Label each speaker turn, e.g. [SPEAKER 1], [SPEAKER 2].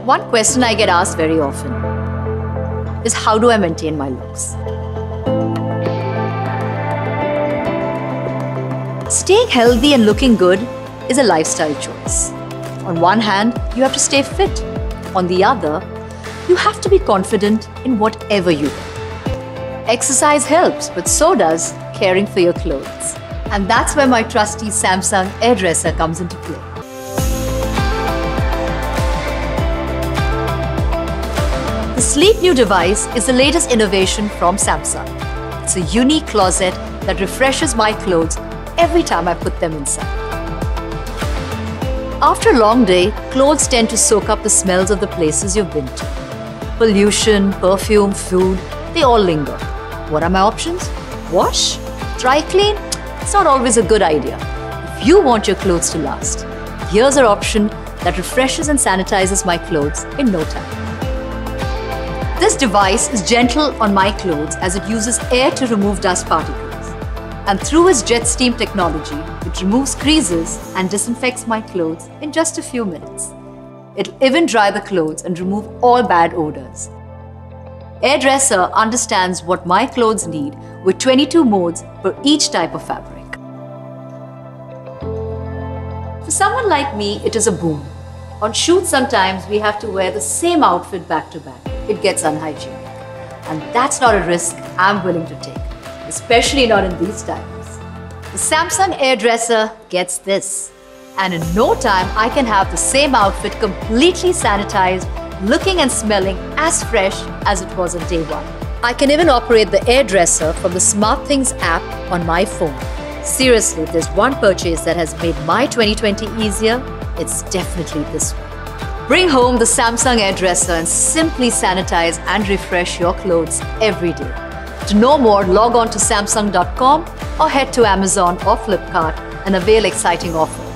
[SPEAKER 1] One question I get asked very often is, how do I maintain my looks? Staying healthy and looking good is a lifestyle choice. On one hand, you have to stay fit. On the other, you have to be confident in whatever you do. Exercise helps, but so does caring for your clothes. And that's where my trusty Samsung Airdresser comes into play. The sleek new device is the latest innovation from Samsung. It's a unique closet that refreshes my clothes every time I put them inside. After a long day, clothes tend to soak up the smells of the places you've been to. Pollution, perfume, food, they all linger. What are my options? Wash? Dry clean? It's not always a good idea. If you want your clothes to last, here's an option that refreshes and sanitizes my clothes in no time. This device is gentle on my clothes as it uses air to remove dust particles. And through its jet steam technology, it removes creases and disinfects my clothes in just a few minutes. It'll even dry the clothes and remove all bad odors. Airdresser understands what my clothes need with 22 modes for each type of fabric. For someone like me, it is a boon. On shoots, sometimes we have to wear the same outfit back to back. It gets unhygienic. And that's not a risk I'm willing to take, especially not in these times. The Samsung Airdresser gets this. And in no time, I can have the same outfit completely sanitized, looking and smelling as fresh as it was on day one. I can even operate the Airdresser from the SmartThings app on my phone. Seriously, if there's one purchase that has made my 2020 easier, it's definitely this one. Bring home the Samsung Airdresser and simply sanitize and refresh your clothes every day. To know more, log on to Samsung.com or head to Amazon or Flipkart and avail exciting offers.